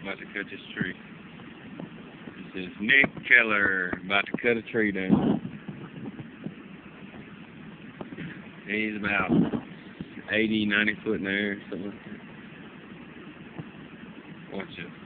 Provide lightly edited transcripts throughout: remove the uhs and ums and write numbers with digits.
about to cut this tree. This is Nick Keller about to cut a tree down. He's about 80, 90 foot in the air, something like that. Watch it.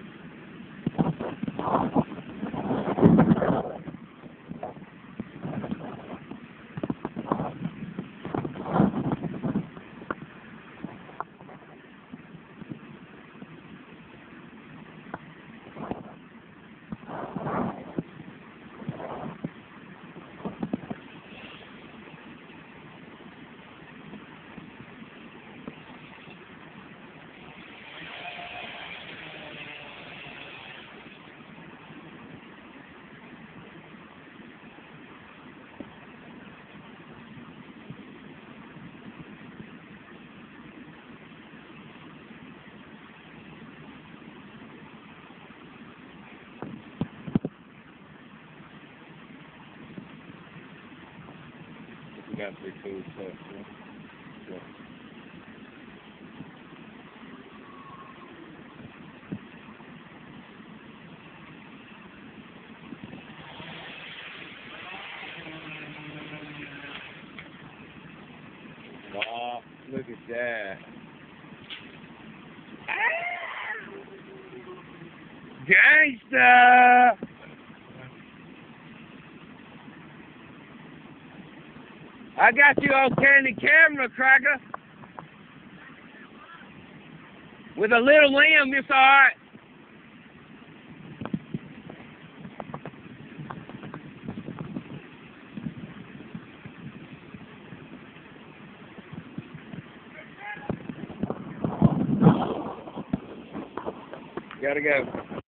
We got pretty cool stuff, yeah. Oh, look at that. Gangsta! I got you on candy camera, Cracker. With a little limb, it's alright. Gotta go.